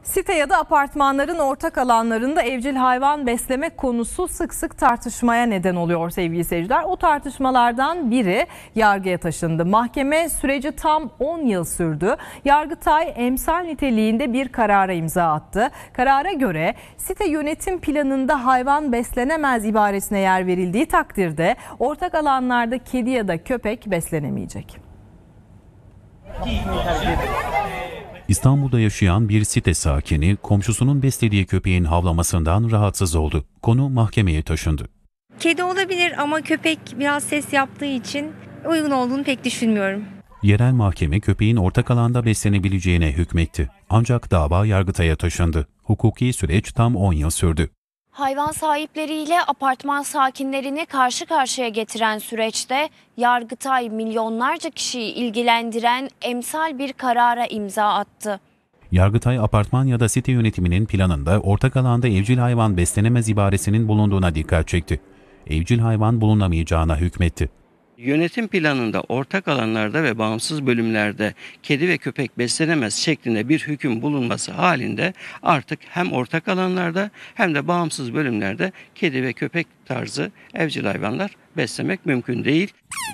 Site ya da apartmanların ortak alanlarında evcil hayvan beslemek konusu sık sık tartışmaya neden oluyor sevgili seyirciler. O tartışmalardan biri yargıya taşındı. Mahkeme süreci tam 10 yıl sürdü. Yargıtay emsal niteliğinde bir karara imza attı. Karara göre site yönetim planında hayvan beslenemez ibaresine yer verildiği takdirde ortak alanlarda kedi ya da köpek beslenemeyecek. İstanbul'da yaşayan bir site sakini komşusunun beslediği köpeğin havlamasından rahatsız oldu. Konu mahkemeye taşındı. Kedi olabilir ama köpek biraz ses yaptığı için uygun olduğunu pek düşünmüyorum. Yerel mahkeme köpeğin ortak alanda beslenebileceğine hükmetti. Ancak dava Yargıtay'a taşındı. Hukuki süreç tam 10 yıl sürdü. Hayvan sahipleriyle apartman sakinlerini karşı karşıya getiren süreçte Yargıtay milyonlarca kişiyi ilgilendiren emsal bir karara imza attı. Yargıtay apartman ya da site yönetiminin planında ortak alanda evcil hayvan beslenemez ibaresinin bulunduğuna dikkat çekti. Evcil hayvan bulunamayacağına hükmetti. Yönetim planında ortak alanlarda ve bağımsız bölümlerde kedi ve köpek beslenemez şeklinde bir hüküm bulunması halinde artık hem ortak alanlarda hem de bağımsız bölümlerde kedi ve köpek tarzı evcil hayvanlar beslemek mümkün değil.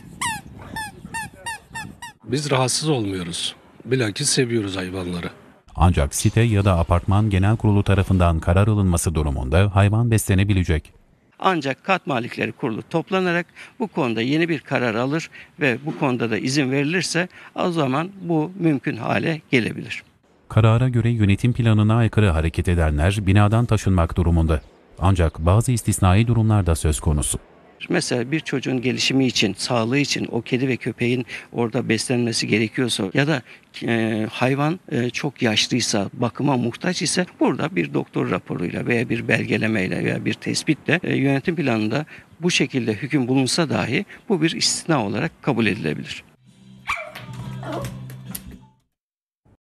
Biz rahatsız olmuyoruz. Bilakis seviyoruz hayvanları. Ancak site ya da apartman genel kurulu tarafından karar alınması durumunda hayvan beslenebilecek. Ancak Kat Malikleri Kurulu toplanarak bu konuda yeni bir karar alır ve bu konuda da izin verilirse o zaman bu mümkün hale gelebilir. Karara göre yönetim planına aykırı hareket edenler binadan taşınmak durumunda. Ancak bazı istisnai durumlar da söz konusu. Mesela bir çocuğun gelişimi için, sağlığı için o kedi ve köpeğin orada beslenmesi gerekiyorsa ya da hayvan çok yaşlıysa, bakıma muhtaç ise burada bir doktor raporuyla veya bir belgelemeyle veya bir tespitle yönetim planında bu şekilde hüküm bulunsa dahi bu bir istisna olarak kabul edilebilir.